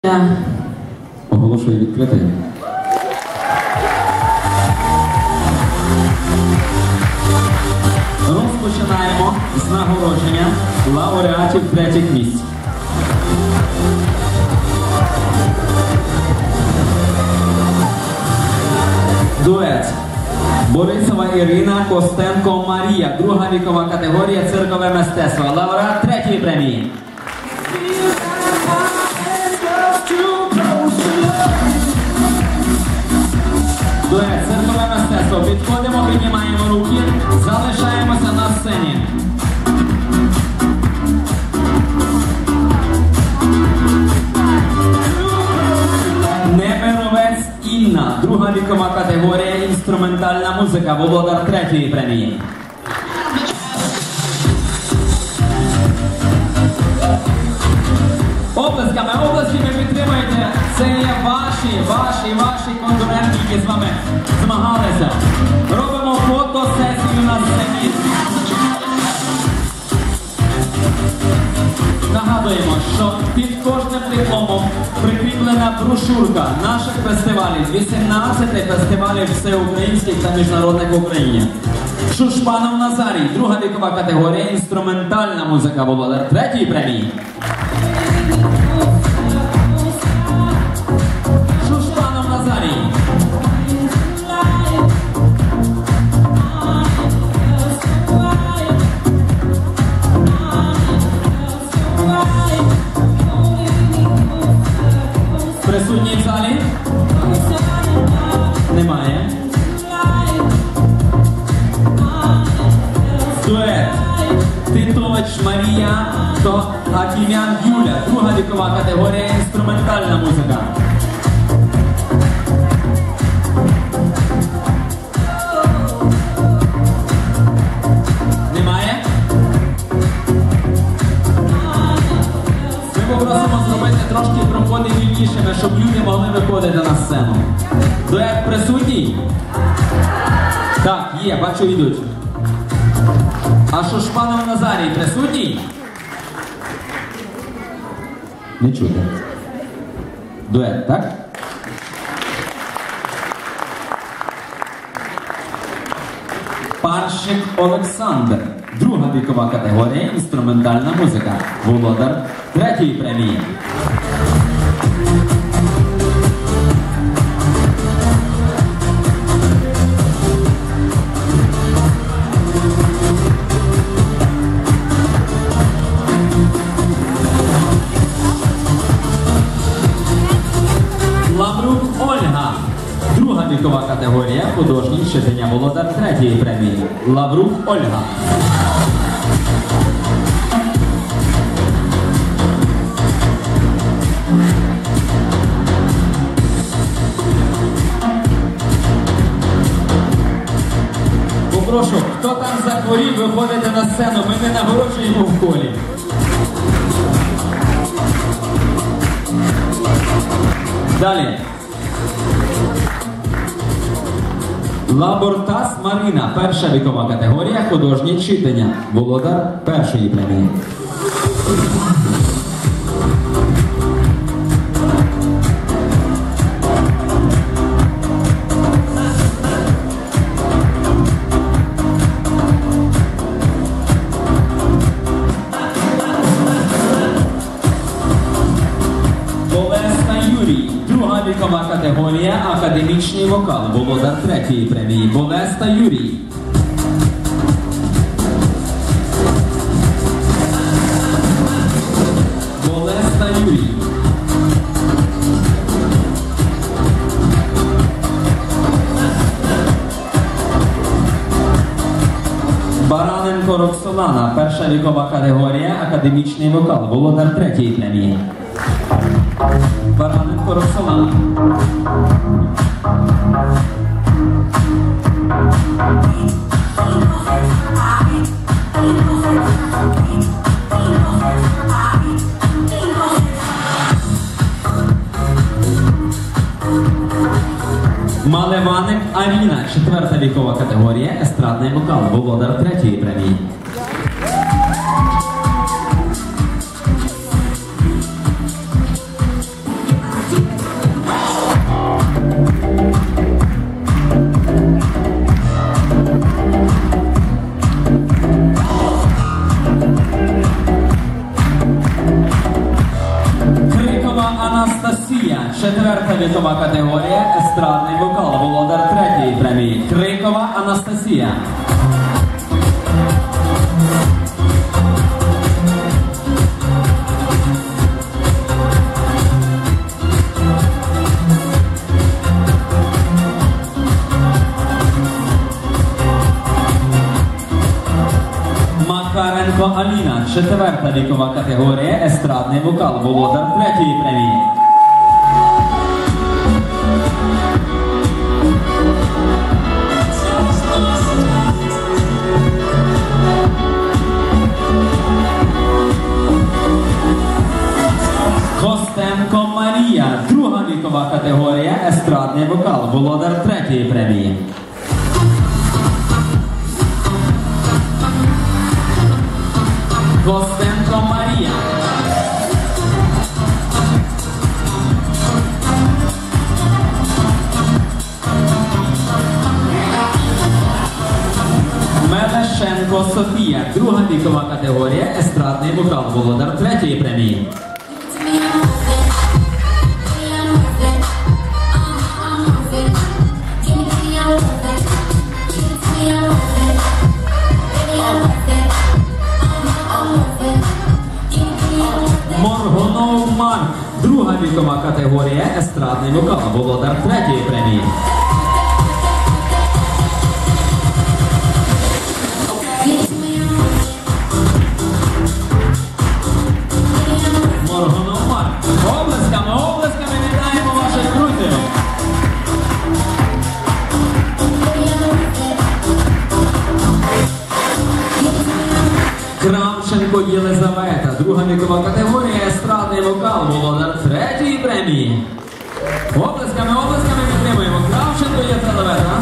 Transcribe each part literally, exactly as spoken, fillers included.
Оголошую відкритим. Розпочинаємо з нагородження лауреатів третіх місць. Дует. Борисова Ірина, Костенко Марія. Друга вікова категорія циркове мистецтво. Лауреат третьої премії. Дует, циркове мистецтво. Підходимо, піднімаємо руки, залишаємося на сцені. Немировець Інна. Друга вікова категорія інструментальна музика. Володар третьої премії. Оплесками, оплесками підтримуйте. Це є ваші, ваші, ваші конкуренти, які з вами змагалися. Робимо фотосесію на сцені. Нагадуємо, що під кожним дипломом прикріплена брошурка наших фестивалів, вісімнадцяти фестивалів всеукраїнських та міжнародних в Україні. Шушпанов Назарій, друга вікова категорія, інструментальна музика, володар третьої премії. Шушпанов Назарій. Присутній в залі? Немає. Дует. Титович Марія та Акім'ян Юля. Друга вікова категорія інструментальна музика. Немає? Ми попросимо зробити трошки проходи вільнішими, щоб люди могли виходити на сцену. Дует присутній? Так, є, бачу, йдуть. А Шушпанов Назарій присутній? Не чути. Дует, так? Парщик Олександр. Друга вікова категорія інструментальна музика. Володар третьої премії. Лаврук Ольга. Друга вікова категорія художній щодення, володар третьої премії. Лаврук Ольга. Попрошу, хто там захворів, виходите на сцену, ми не нагороджуємо в колі. Далі. Лабортас Марина. Перша вікова категорія художнє читання. Володар першої премії. Друга вікова категорія академічний вокал. Володар третьої премії. Болеста Юрій. Болеста Юрій. Бараненко Роксолана. Перша вікова категорія академічний вокал. Володар третьої премії. Бараненко Роксолана. Малеваник Аріна. Четверта вікова категорія естрадний вокал. Володар третьої премії. Анастасія, четверта вікова категорія, естрадний вокал, володар третьої премії. Крикова Анастасія. Макаренко Аліна, четверта вікова категорія, естрадний вокал, володар третьої премії. Костенко Марія, друга вікова категорія, естрадний вокал, володар третьої премії. Костенко Марія. Мелешенко Софія, друга вікова категорія, естрадний вокал, володар третьої премії. Моргунов Марк, друга вікова категорія, естрадний вокал, володар третьої премії. Моргунов Марк. Облесками, облесками вітаємо ваших друзів. Кравченко Єлизавета, друга вікова категорія, естрадний вокал, володар третьої премії. Облесками, облесками підтримуємо. Кравченко Єлизавета.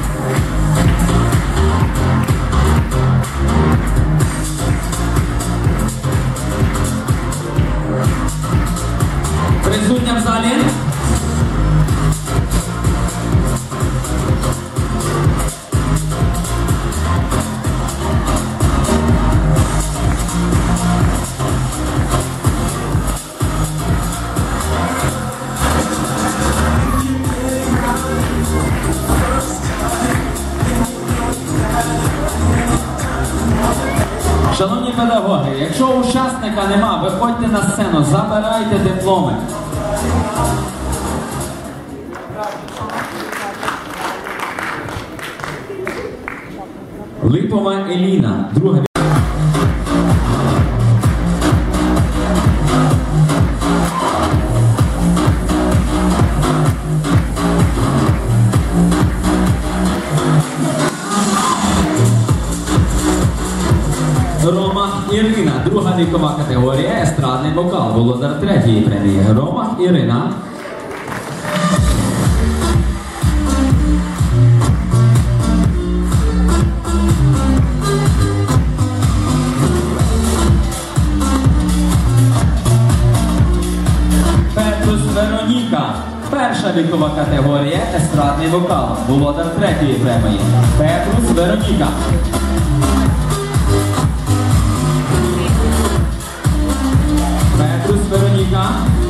Присутня в залі. Шановні педагоги, якщо учасника нема, виходьте на сцену, забирайте дипломи. Липова Еліна, друга. Ромах Ірина, друга вікова категорія, естрадний вокал, володар третьої премії. Ромах Ірина. Петрус Вероніка, перша вікова категорія, естрадний вокал, володар третьої премії. Петрус Вероніка. Петрус Вероніка.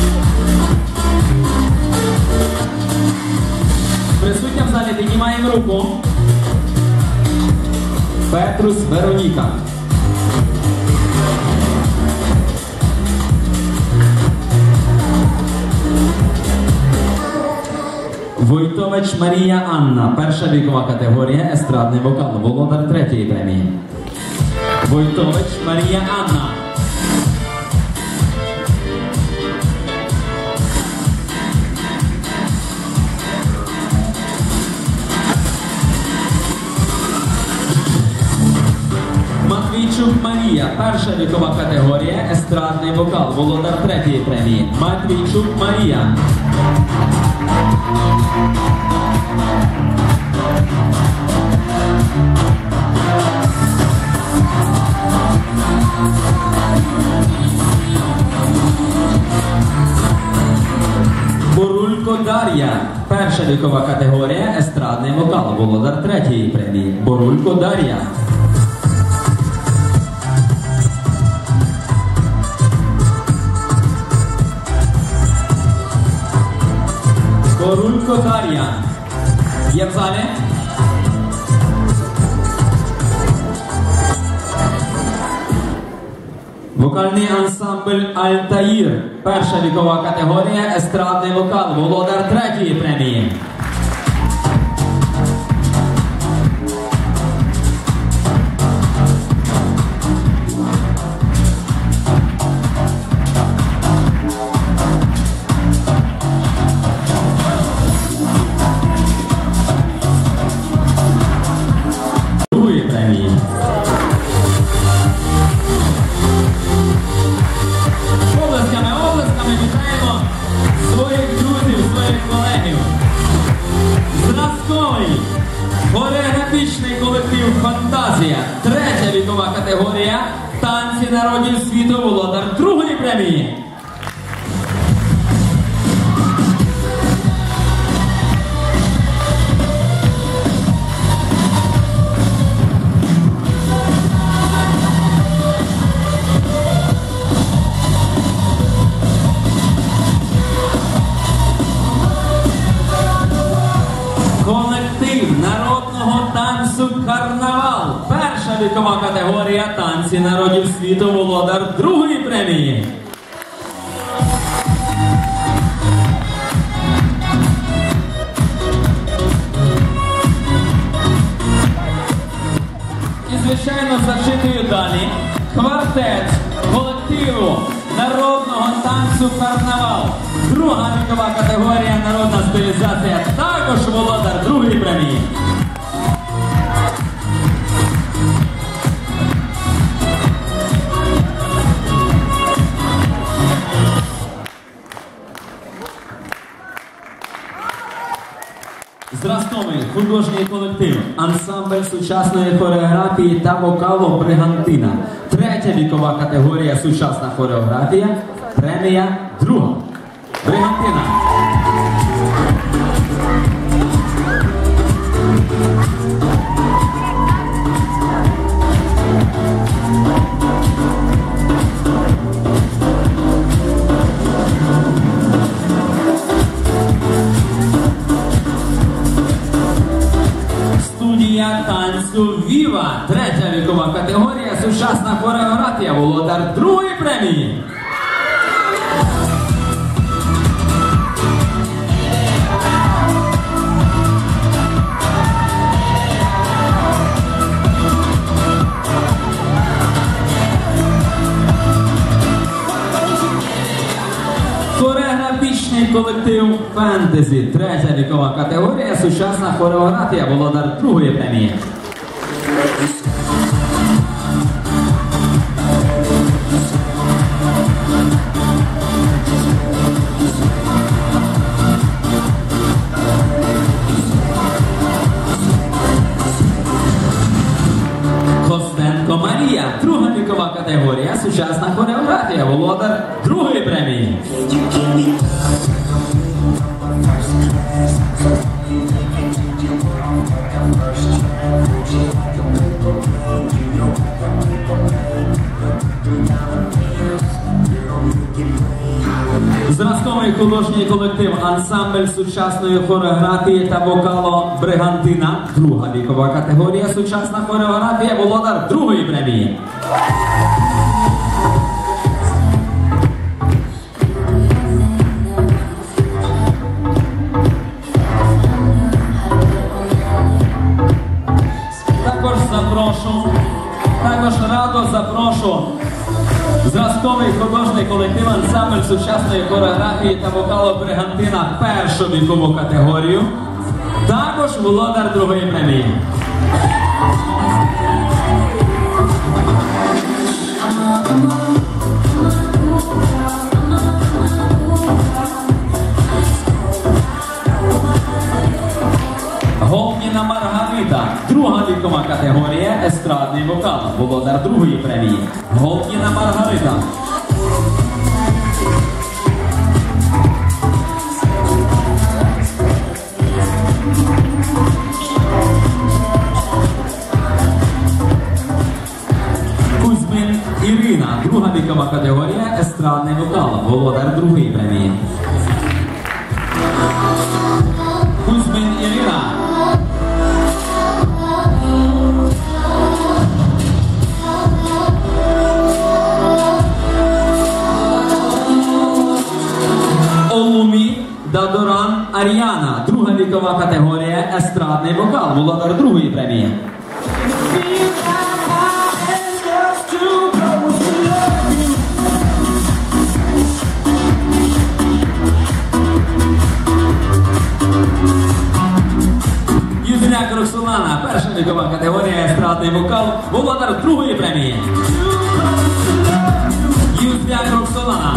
Присутня в залі, піднімаємо руку. Петрус Вероніка. Войтович Марія Анна, перша вікова категорія, естрадний вокал, володар третьої премії. Войтович Марія Анна. Матвійчук Марія, перша вікова категорія, естрадний вокал, володар третьої премії. Матвійчук Марія. Борулько Дар'я, перша вікова категорія, естрадний вокал, володар третьої премії. Борулько Дар'я. Корулько Дар'я. Є в залі? Вокальний ансамбль «Альтаїр». Перша вікова категорія естрадний вокал. Володар третьої премії. Другої премії. Облесками, облесками вітаємо своїх друзів, своїх колегів. Зразковий хореографічний колектив «Фантазія». Третя вікова категорія «Танці народів світу», володар другої премії. Колектив народного танцю «Карнавал». Перша вікова категорія «Танці народів світу», володар другої премії. І, звичайно, зачитую далі. Квартет колективу народного танцю «Карнавал». Друга вікова категорія «Народна стилізація», також володар другої премії. Зразковий художній колектив ансамбль сучасної хореографії та вокалу «Бригантина». Третя вікова категорія сучасна хореографія, премія друга. Бригантина. Студія танцю «Віва». Третя вікова категорія сучасна хореографія, володар другої премії. Хореографічний колектив «Фентезі». Третя вікова категорія сучасна хореографія, володар другої премії. Костенко Марія. Друга вікова категорія сучасна хореографія, володар другої премії. Зразковий художній колектив ансамбль сучасної хореографії та вокалу «Бригантина». Друга вікова категорія сучасна хореографія, володар другої премії. Також запрошу, також радо запрошу зразковий художній колектив ансамбль сучасної хореографії та вокалу «Бригантина» першу вікову категорію, також володар другої премії. Голніна Маргарита. Друга вікова категорія естрадний вокал, володар другої премії. Голніна Маргарита. Кузьмин Ірина. Друга вікова категорія естрадний вокал, володар другої премії. Дадоран Ар'яна, друга вікова категорія, естрадний вокал, володар другої премії. Юзняк Роксолана, перша вікова категорія, естрадний вокал, володар другої премії. Юзняк Роксолана.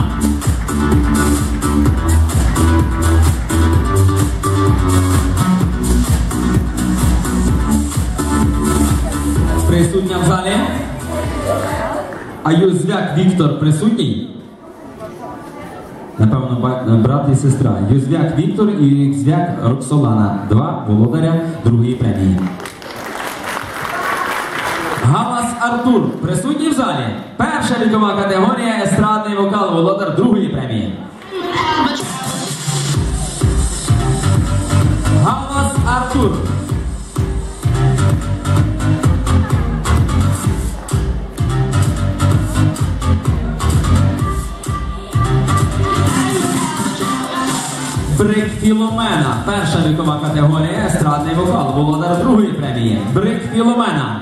Присутня в залі. А Юзвяк Віктор присутній? Напевно, брат і сестра. Юзвяк Віктор і Юзвяк Роксолана. Два володаря другої премії. Галас Артур присутній в залі. Перша вікова категорія, естрадний вокал, володар другої премії. Галас Артур. Брик Філомена, перша вікова категорія, естрадний вокал, володар другої премії. Брик Філомена.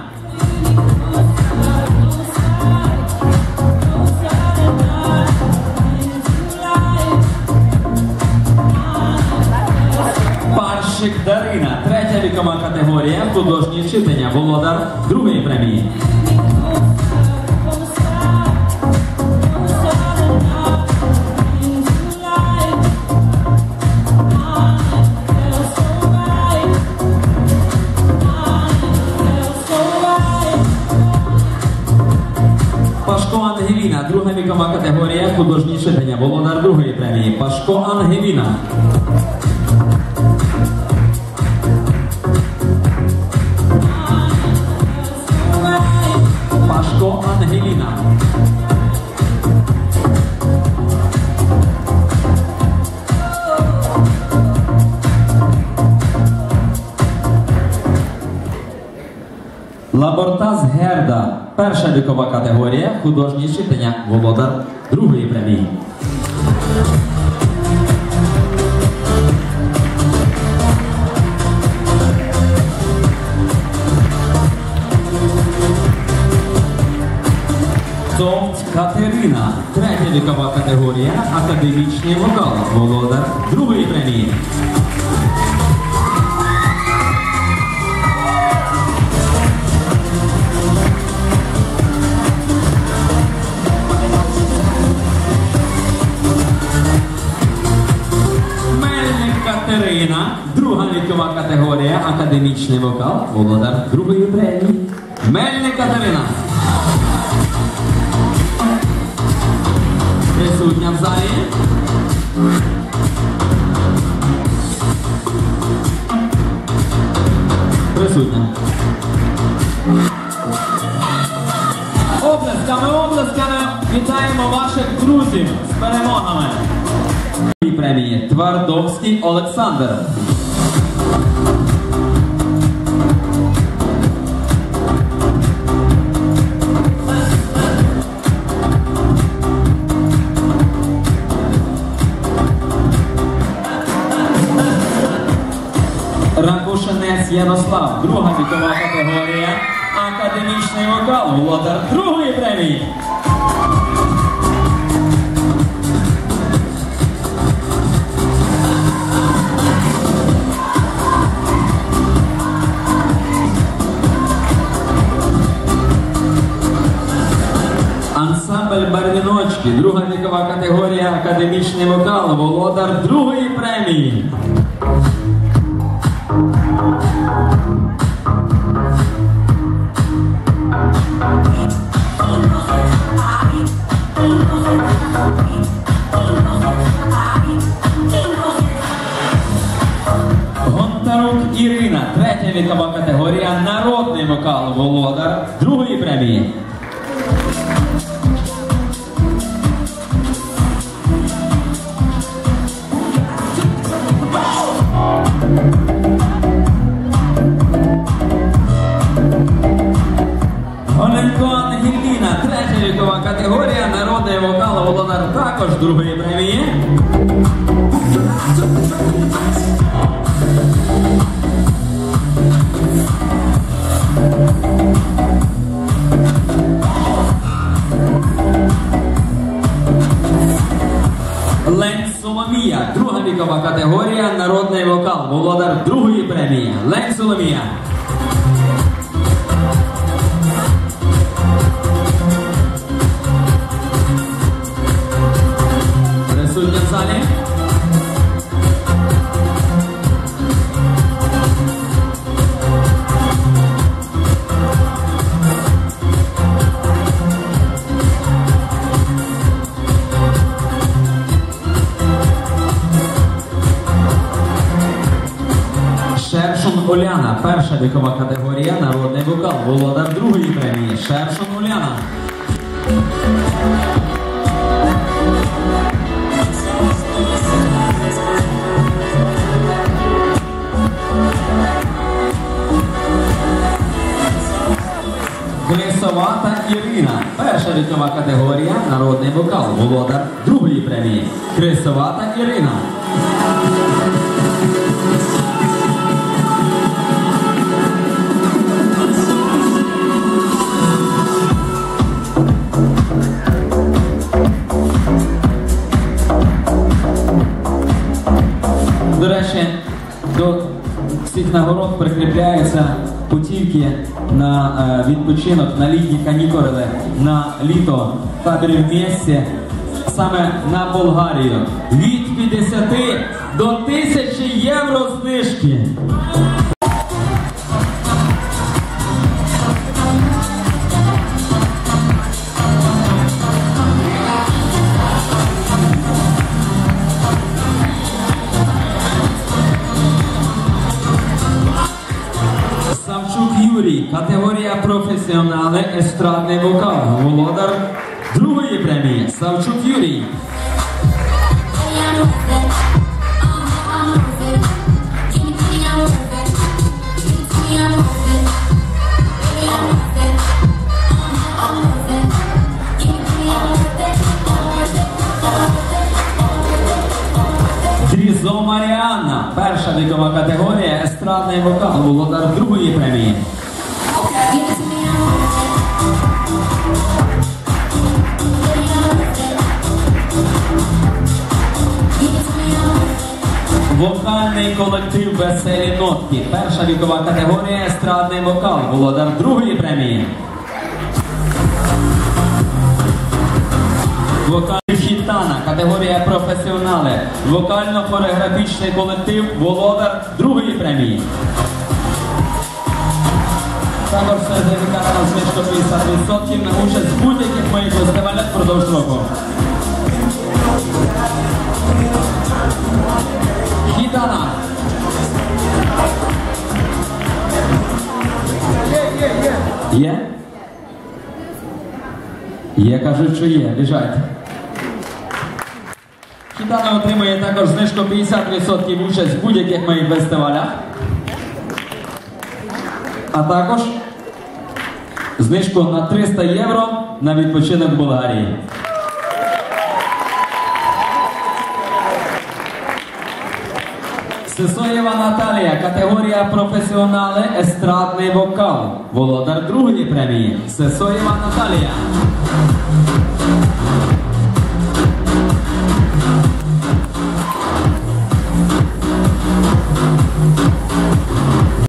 Парщик Дарина, третя вікова категорія, художнє читання, володар другої премії. Пашко Ангеліна, друга вікова категорія, художнє читання, володар другої премії. Пашко Ангеліна. Пашко Ангеліна. Лабортас Герда, перша вікова категорія, художнє читання, володар другої премії. Цовць Катерина, третя вікова категорія, академічний вокал, володар другої премії. Катерина, друга вікова категорія, академічний вокал, володар другої премії. Мельник Катерина. Присутня в залі. Присутня. Оплесками, оплесками вітаємо ваших друзів з перемогами. Премії Твардовський Олександр. Ракушинець Ярослав, друга вікова категорія, академічний вокал, володар другої премії. Ансамбль Барвіночки, друга вікова категорія, академічний вокал, володар другої премії. Гонтарук Ірина, третя вікова категорія, народний вокал, володар другої премії. Оленко Ангеліна, третя вікова категорія, народний вокал, володар також другої премії. Лень Соломія, друга вікова категорія, народний вокал, володар другої премії. Лень Соломія. Присутня в залі. Шершун Оляна, перша вікова категорія, народний вокал, володар другої премії. Шершун Оляна. Крисовата Ірина, перша вікова категорія, народний вокал, володар другої премії. Крисовата Ірина. До речі, до всіх нагород прикріпляються путівки на е, відпочинок, на літні канікули, на літо в таборі в місті, саме на Болгарію. Від п'ятдесяти до тисячі євро знижки. Савчук Юрій, категорія професіонали, естрадний вокал, володар другої премії. Савчук Юрій. Дрізо Маріанна, перша вікова категорія, естрадний вокал, володар другої премії. Вокальний колектив «Веселі нотки», перша вікова категорія, естрадний вокал, володар другої премії. Вокальний Хітана, категорія професіонали, вокально-хореографічний колектив, володар другої премії. Також сертифікат на знижку п'ятдесят відсотків на участь в будь-яких моїх фестивалях впродовж року. Хітана. Є? Є, кажуть, що є. Біжать. Хітана отримує також знижку п'ятдесят відсотків участь в будь-яких моїх фестивалях. А також знижку на триста євро на відпочинок в Болгарії. Сисоєва Наталія, категорія професіонали, естрадний вокал, володар другої премії. Сисоєва Наталія.